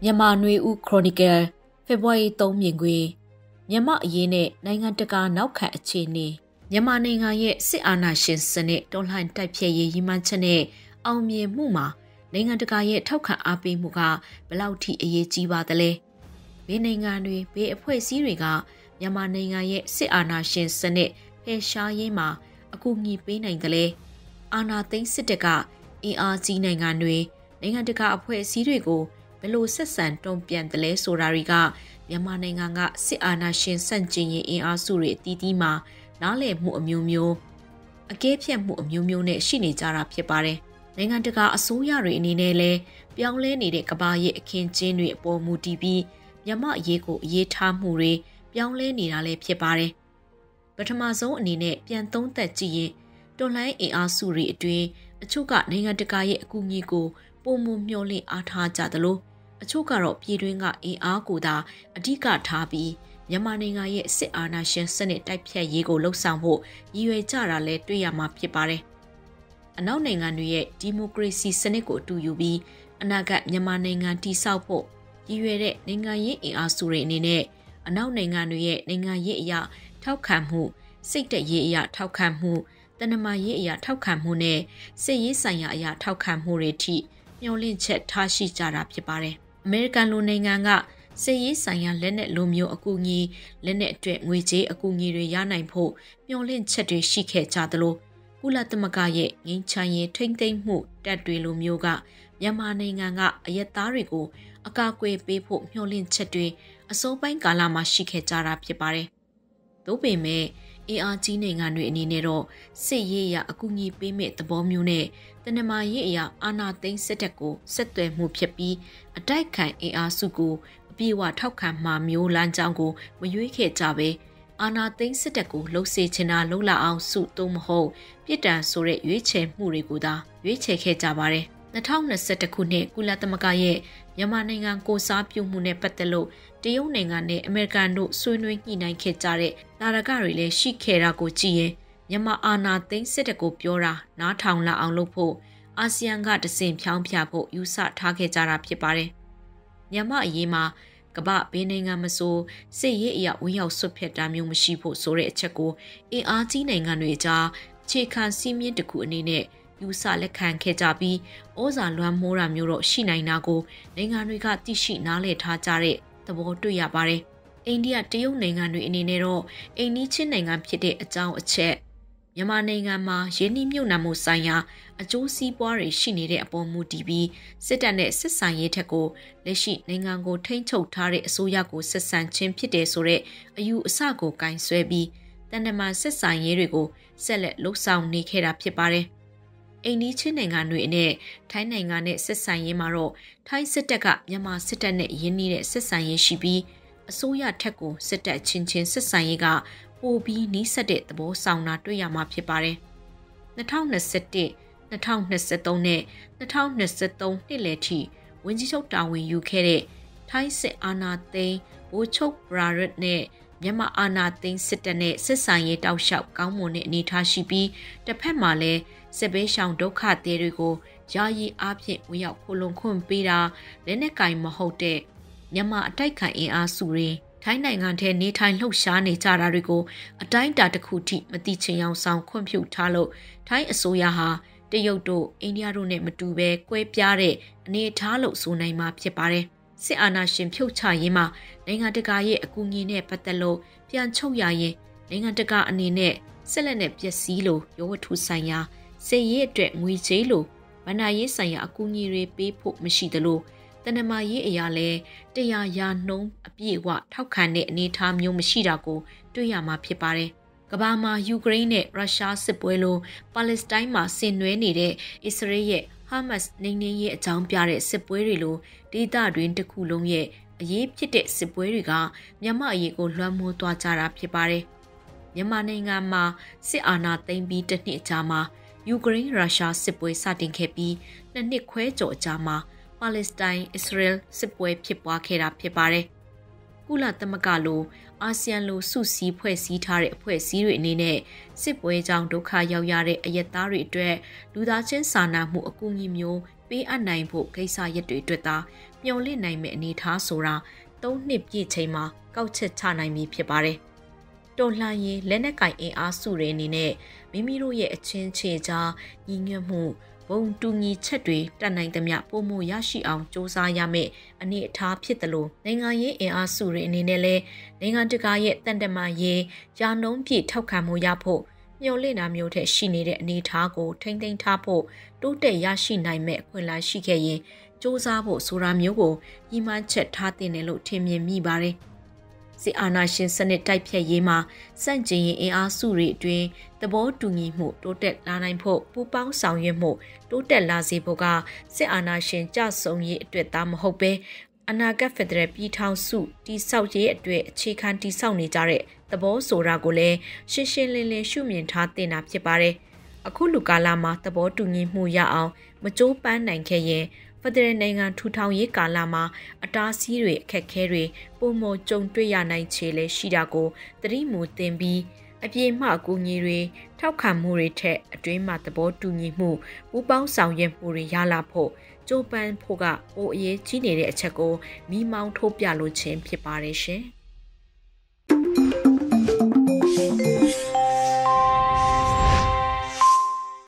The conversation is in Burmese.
မြန်မာနွေဦးခရိုနီကယ်ဖေဖော်ဝါရီ3မြင်ကွင်းမြန်မာအရေးနဲ့နိုင်ငံတကာနောက်ခံအခြေအနေမြန်မာနိုင်ငံရဲ့စစ်အာဏာရှင်စနစ်တော်လှန်တိုက်ဖျက်ရေးရည်မှန်းချက်နဲ့အောင်မြင်မှုမှာနိုင်ငံတကာရဲ့ထောက်ခံအားပေးမှုကဘယ်လောက်ထိအရေးကြီးပါသလဲဘယ်နိုင်ငံတွေဘယ်အဖွဲ့အစည်းတွေကမြန်မာနိုင်ငံရဲ့စစ်အာဏာရှင်စနစ်ဖယ်ရှားရေးမှာအကူအညီပေးနိုင်သလဲအာဏာသိမ်းစစ်တပ်ကအင်အားကြီးနိုင်ငံတွေနိုင်ငံတကာအဖွဲ့အစည်းတွေကိုဘယ်လိုဆက်ဆံတုံ့ပြန်တယ်လဲဆိုတာတွေကမြန်မာနိုင်ငံကစစ်အာဏာရှင်ဆန့်ကျင်ရေးအင်အားစုတွေအသီးသီးမှာနားလည်မှုအမျိုးမျိုးအကဲဖြတ်မှုအမျိုးမျိုးနဲ့ရှိနေကြတာဖြစ်ပါတယ်။နိုင်ငံတကာအစိုးရတွေအနေနဲ့လည်းပြောင်းလဲနေတဲ့ကမ္ဘာရဲ့အခင်းကျင်းတွေအပေါ်မူတည်ပြီးမြန်မာအရေးကိုအရေးထားမှုတွေပြောင်းလဲနေတာလည်းဖြစ်ပါတယ်။ပထမဆုံးအနေနဲ့ပြန်သုံးသပ်ကြည့်ရင်တော်လှန်အင်အားစုတွေအတွင်းအချို့ကနိုင်ငံတကာရဲ့အကူအညီကိုပုံမမျှော်လင့်အားထားကြသလိုအချို့ကတော့ပြည်တွင်းကအင်အားကိုသာအဓိကထားပြီးမြန်မာနိုင်ငံရဲ့စစ်အာဏာရှင်စနစ်တိုက်ဖျက်ရေးကိုလှုံ့ဆော်ဖို့ရည်ရွယ်ကြတာလည်းတွေ့ရမှာဖြစ်ပါတယ်။အနောက်နိုင်ငံတွေရဲ့ဒီမိုကရေစီစနစ်ကိုအတူယူပြီးအနာဂတ်မြန်မာနိုင်ငံတည်ဆောက်ဖို့ရည်ရွယ်တဲ့နိုင်ငံရေးအင်အားစုတွေအနေနဲ့အနောက်နိုင်ငံတွေရဲ့နိုင်ငံရေးအရာထောက်ခံမှုစိတ်တရေးအရာထောက်ခံမှုတဏ္ဍမာရေးအရာထောက်ခံမှုနဲ့စစ်ရေးဆိုင်ရာအရာထောက်ခံမှုတွေထိမျှော်လင့်ချက်ထားရှိကြတာဖြစ်ပါတယ်။အမေရိကန်လူနိုင်ငံကစစ်ရေးဆိုင်ရာလက်နက်လိုမျိုးအကူအညီလက်နက်အတွက်ငွေကြေးအကူအညီတွေရနိုင်ဖို့မျှော်လင့်ချက်တွေရှိခဲ့ကြသလိုကုလသမဂ္ဂရဲ့ငြိမ်းချမ်းရေးထိန်းသိမ်းမှုတပ်တွေလိုမျိုးကမြန်မာနိုင်ငံကအရက်သားတွေကိုအကာအကွယ်ပေးဖို့မျှော်လင့်ချက်တွေအစိုးပိုင်းကာလမှာရှိခဲ့ကြတာဖြစ်ပါတယ်။သို့ပေမဲ့အင်အားကြီးနိုင်ငံတွေအနေနဲ့တော့စစ်ရေးအရအကူအညီပေးမဲ့သဘောမျိုးနဲ့တနမာရေးအရာအာဏာသိမ်းစစ်တပ်ကိုဆက်သွယ်မှုဖြစ်ပြီးအတိုက်ခံအင်အားစုကိုအပြည့်အဝထောက်ခံမှမျိုးလမ်းကြောင်းကိုမရွေးခဲ့ကြပဲအာဏာသိမ်းစစ်တပ်ကိုလှုပ်စေချင်တာလှုပ်လာအောင်စုသို့မဟုတ်ပြစ်ဒဏ်ဆိုတဲ့ရွေးချယ်မှုတွေကိုသာရွေးချယ်ခဲ့ကြပါတယ်2021ခုနှစ်ကုလသမဂ္ဂရဲ့မြန်မာနိုင်ငံကိုစားပြုမှုနဲ့ပတ်သက်လို့တရုတ်နိုင်ငံနဲ့အမေရိကန်တို့ဆွေးနွေးညှိနှိုင်းခဲ့ကြတဲ့တာရကတွေလည်းရှိခဲ့တာကိုကြည့်ရင်မြန်မာအာဏာသိမ်းစစ်တပ်ကိုပြောတာနားထောင်လာအောင်လုပ်ဖို့အာဆီယံကတဆင့်ဖြောင်းဖြဖို့ယူဆထားခဲ့ကြတာဖြစ်ပါတယ်။မြန်မာအရေးမှာကမ္ဘာဘယ်နိုင်ငံမဆိုစစ်ရေးအရာဝင်ရောက်ဆွတ်ဖက်တာမျိုးမရှိဖို့ဆိုတဲ့အချက်ကိုအင်အားကြီးနိုင်ငံတွေကြားအခြေခံစည်းမျဉ်းတစ်ခုအနေနဲ့ယူဆလက်ခံခဲ့ကြပြီးဩဇာလွှမ်းမိုးတာမျိုးတော့ရှိနိုင်တာကိုနိုင်ငံတွေကသိရှိနားလည်ထားကြတဲ့သဘောတွေ့ရပါတယ်။အိန္ဒိယတရုတ်နိုင်ငံတွေအနေနဲ့တော့အိမ်နီးချင်းနိုင်ငံဖြစ်တဲ့အကြောင်းအချက်မြန်မာနိုင်ငံမှာရင်းနှီးမြှုပ်နှံမှုဆိုင်ရာအကျိုးစီးပွားတွေရှိနေတဲ့အပေါ်မူတည်ပြီးစစ်တပ်နဲ့ဆက်ဆံရေးထက်ကိုလက်ရှိနိုင်ငံကိုထိန်းချုပ်ထားတဲ့အစိုးရကိုဆက်ဆံခြင်းဖြစ်တယ်ဆိုတဲ့အယူအဆကိုကင်ဆွဲပြီးတန်တမာဆက်ဆံရေးတွေကိုဆက်လက်လှုပ်ဆောင်နေခဲ့တာဖြစ်ပါတယ်။အိန္ဒိချင်းနိုင်ငံတွေနဲ့ထိုင်းနိုင်ငံနဲ့ဆက်ဆံရေးမှာတော့ထိုင်းစစ်တပ်ကမြန်မာစစ်တပ်နဲ့ရင်းနှီးတဲ့ဆက်ဆံရေးရှိပြီးအစိုးရထက်ကိုစစ်တပ်ချင်းချင်းဆက်ဆံရေးကပိုပြီးနီးစပ်တဲ့သဘောဆောင်တာတွေ့ရမှာဖြစ်ပါတယ်။2021 2023နဲ့2023နှစ်လယ်ထိဝန်ကြီးချုပ်တာဝန်ယူခဲ့တဲ့ထိုင်းစစ်အာဏာသိမ်းဗိုလ်ချုပ်ပရာရတ်နဲ့မြန်မာအာဏာသိမ်းစစ်တပ်နဲ့စစ်ဆန်ရေးတောက်လျှောက်ကောင်းမွန်တဲ့အနေအထားရှိပြီးတစ်ဖက်မှာလည်းစစ်ဘေးရှောင်ဒုက္ခသည်တွေကိုယာယီအားဖြင့်ဝင်ရောက်ခိုလုံခွင့်ပေးတာလက်နက်ကင်မဟုတ်တဲ့မြန်မာအတိုက်ခံအင်အားစုတွေထိုင်းနိုင်ငံထဲနေထိုင်လှုပ်ရှားနေကြတာတွေကိုအတိုင်းအတာတစ်ခုထိမတိချင်အောင်ဆောင်ခွင့်ပြုထားလို့ထိုင်းအစိုးရဟာတရုတ်တို့အိန္ဒိယတို့နဲ့မတူဘဲကွဲပြားတဲ့အနေအထားလို့ဆိုနိုင်မှာဖြစ်ပါတယ်။စစ်အာဏာရှင်ဖြုတ်ချရေးမှာနိုင်ငံတကာရဲ့အကူအညီနဲ့ပတ်သက်လို့ပြန်ချုပ်ရရင်နိုင်ငံတကာအနေနဲ့ဆက်လက်နဲ့ပျက်စီးလို့ရောဝတ္ထုဆိုင်ရာစစ်ရေးအတွက်ငွေကြေးလို့ဗဏ္ဍာရေးဆိုင်ရာအကူအညီတွေပေးဖို့မရှိသလိုတဏ္ဍမာရေးအရာလဲ100%အပြည့်အဝထောက်ခံတဲ့အနေအထားမျိုးမရှိတာကိုတွေ့ရမှာဖြစ်ပါတယ်။ကမ္ဘာမှာယူကရိန်းနဲ့ရုရှားစစ်ပွဲလိုပါလက်စတိုင်းမှာဆင်နွှဲနေတဲ့အစ္စရေးရဲ့ဟာမတ်စ်နေနေရဲ့အကြောင်းပြတဲ့စစ်ပွဲတွေလိုဒေသတွင်းတစ်ခုလုံးရဲ့အရေးဖြစ်တဲ့စစ်ပွဲတွေကမြန်မာအရေးကိုလွှမ်းမိုးသွားကြတာဖြစ်ပါတယ်။မြန်မာနိုင်ငံမှာစစ်အာဏာသိမ်းပြီးတစ်နှစ်အကြာမှာယူကရိန်းရုရှားစစ်ပွဲစတင်ခဲ့ပြီး2နှစ်ခွဲကျော်အကြာမှာပါလက်စတိုင်းအစ္စရေးစစ်ပွဲဖြစ်ပွားခဲ့တာဖြစ်ပါတယ်။ကုလသမဂ္ဂလိုအာဆီယံလိုစုစည်းဖွဲ့စည်းထားတဲ့အဖွဲ့အစည်းတွေအနေနဲ့စစ်ပွဲကြောင့်ဒုက္ခရောက်ရတဲ့အရက်သားတွေအတွက်လူသားချင်းစာနာမှုအကူအညီမျိုးပေးအပ်နိုင်ဖို့ကိစ္စရပ်တွေအတွက်သာမျှော်လင့်နိုင်မယ့်အနေအထားဆိုတာ3 နှစ်ပြည့်ချိန်မှာကောက်ချက်ချနိုင်ပြီဖြစ်ပါတယ်။တော်လှန်ရေးလက်နက်ကင်အင်အားစုတွေအနေနဲ့မိမိတို့ရဲ့အချင်းချေကြားညီညွတ်မှုဘုံတူညီချက်တွေတတ်နိုင်သမျှပုံမှုရရှိအောင်စ조사ရမယ့်အနေအထားဖြစ်တယ်လို့နိုင်ငံရေးအင်အားစုတွေအနေနဲ့လည်းနိုင်ငံတကာရဲ့တန်တမာရေးယာနှုံးပြည့်ထောက်ခံမှုရဖို့မျှော်လင့်တာမျိုးထက်ရှိနေတဲ့အနေအထားကိုထိမ့်သိမ်းထားဖို့တိုးတက်ရရှိနိုင်မဲ့အခွင့်အလမ်းရှိခဲ့ရင်စ조사ဖို့ဆိုတာမျိုးကိုညီမှန်းချက်ထားတင်တယ်လို့ထင်မြင်မိပါတယ်။စစ်အာဏာရှင်စနစ်တိုက်ဖျက်ရေးမှာစန့်ကျင်ရေးအင်အားစုတွေအတွင်းသဘောတူညီမှုတိုးတက်လာနိုင်ဖို့ပူးပေါင်းဆောင်ရွက်မှုတိုးတက်လာစေဖို့ကစစ်အာဏာရှင်ကြဆုံရေးအတွက်သာမဟုတ်ပဲအနာဂတ်ဖက်ဒရယ်ပြည်ထောင်စုတည်ဆောက်ရေးအတွက်အခြေခံတည်ဆောက်နေကြတဲ့သဘောဆိုတာကိုလည်းရှင်းရှင်းလင်းလင်းရှုမြင်ထားတင်တာဖြစ်ပါတယ်။အခုလူကာလမှာသဘောတူညီမှုရအောင်မကြိုးပမ်းနိုင်ခဲ့ရင်ဖက်ဒရယ်နိုင်ငံထူထောင်ရေးကာလမှာအတားအဆီးတွေအခက်အခဲတွေပုံမကြုံတွေ့ရနိုင်ခြေလည်းရှိတာကိုသတိမူသင်ပြီးအပြေမှအကူအညီတွေထောက်ခံမှုတွေထက်အတွင်းမှာသဘောတူညီမှုပူးပေါင်းဆောင်ရွက်မှုတွေရလာဖို့ကြိုးပမ်းဖို့ကပိုအရေးကြီးနေတဲ့အချက်ကိုမိမောင်းထိုးပြလိုခြင်းဖြစ်ပါတယ်ရှင်။